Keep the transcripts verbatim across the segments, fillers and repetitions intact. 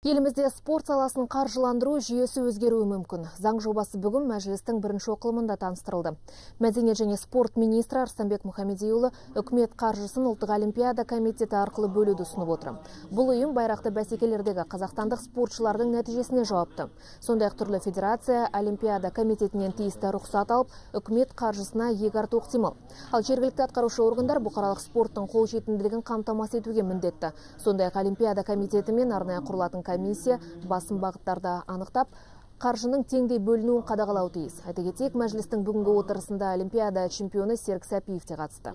Елімізде спорт саласын қаржыландыру жүйесі өзгеруі мүмкін. Заң жобасы бүгін мәжілістің бірінші оқылымында таныстырылды. Мәдениет және спорт министрі Арыстанбек Мұхамедиұлы үкімет қаржысын ұлттық олимпиада комитеті арқылы бөлуді ұсынып отыр. Бұл ұйым байрақты бәсекелердегі қазақстандық спортшылардың нәтижесіне жауапты. Сондай-ақ түрлі федерация олимпиада комитетінен тиісті рұқсат алып, үкімет қаржысына иек артуы ықтимал. Ал жергілікті атқарушы органдар бұқаралық спорттың қолжетімділігін қамтамасыз етуге міндетті. Сондай-ақ олимпиада комитеті мен арнайы құрылатын комиссия басым бағыттарда анықтап, қаржының теңдей бөлінуін қадағалауы тиіс. Айта кетейік, мәжілістің бүгінгі отырысында олимпиада чемпионы Серік Сәпиев те қатысты.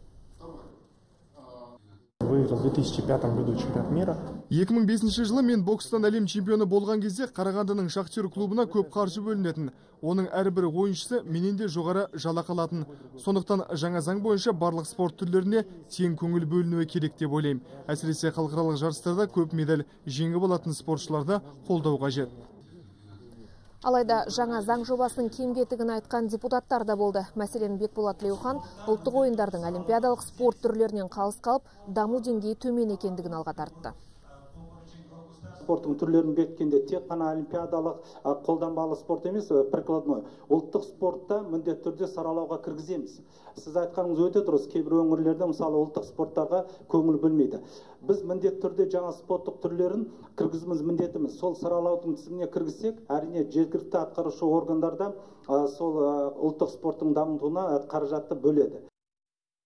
Выиграл в две тысячи пятом году чемпионат мира. екі мың бесінші жылы мен бокстан әлем чемпионы болған кезде Қарағандының Шахтер клубына көп қаржы бөлінетін. Оның әрбір ойыншысы менен де жоғары жалақы алатын. Сондықтан жаңа заң бойынша барлық спорт түрлеріне тең көңіл бөлінуі керек деп ойлаймын. Әсіресе халықаралық жарыстарда көп медаль жеңіп алатын спортшыларды қолдау қажет. Алайда жаңа заң жобасының кем-кетігін айтқан депутаттар да болды. Мәселен, Бекболат Тілеухан ұлттық ойындардың олимпиадалық спорт түрлерінен қалыс қалып, даму деңгейі төмен екендігін алға тартты. Спорттың түрлерін бекіткенде тек қана олимпиадалық қолданбалы спорт емес, прикладной. Ұлттық спортта міндетті түрде саралауға кіргіземіз. Сіз айтқаныңыз өте дұрыс. Кейбір өңірлерде мысалы ұлттық спорттарға көңіл бөлмейді. Біз міндетті түрде жаңа спорттық түрлерін кіргізіміз міндетіміз. Сол саралаудың тізіміне кіргізсек, әрине жергілікті атқарушы органдарда сол ұлттық спорттың дамуына қаражатты бөледі.